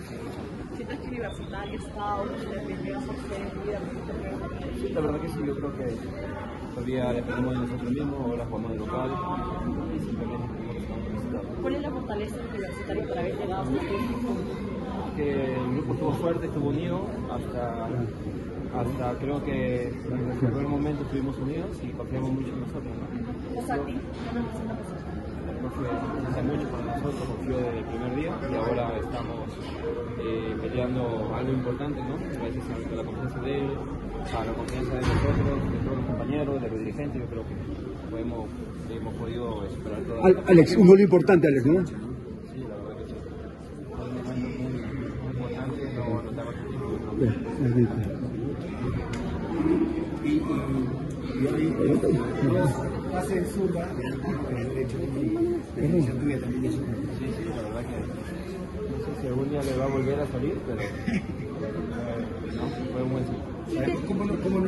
¿Sientes que Universitario está o que debería hacer vida? Sí, la verdad que sí, yo creo que todavía dependemos de nosotros mismos, ahora jugamos de local y simplemente tenemos que estar necesitados. ¿Cuál es la fortaleza del Universitario para haber llegado hasta este punto? Que el grupo estuvo fuerte, estuvo unido, hasta creo que en el primer momento estuvimos unidos y confiamos mucho en nosotros, ¿no? O sea, ¿a ti qué representa pasar? Hace mucho para nosotros, confió desde el primer día y ahora estamos peleando algo importante, ¿no? Gracias a la confianza de él, a la confianza de nosotros, de todos los compañeros, de los dirigentes, yo creo que hemos podido superar todo. Alex, un gol importante, Alex, ¿no? Sí, la verdad que sí. Fue un momento muy importante, no anotaba que Pase de zurda, con el derecho, la definición tuya también es una. Sí, la verdad que no sé si algún día le va a volver a salir, pero no, fue un buen ciclo. ¿Cómo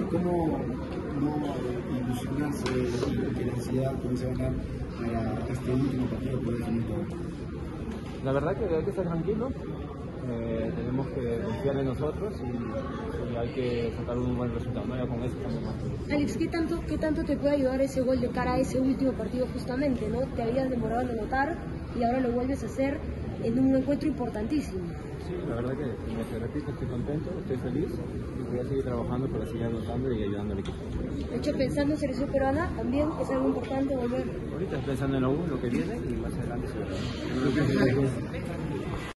no ilusionarse de la ansiedad cómo se va a dar para este último partido por definir todo? La verdad que hay que estar tranquilos, tenemos que confiar en nosotros y hay que sacar un buen resultado, ¿no? Ya con eso estamos más felices. Alex, ¿qué tanto te puede ayudar ese gol de cara a ese último partido justamente, ¿no? Te habías demorado en anotar y ahora lo vuelves a hacer en un encuentro importantísimo. Sí, la verdad que, como te repito, estoy contento, estoy feliz y voy a seguir trabajando para seguir anotando y ayudando al equipo. De hecho, pensando en selección peruana, también es algo importante volver. Ahorita estoy pensando en lo que viene y más adelante se verá.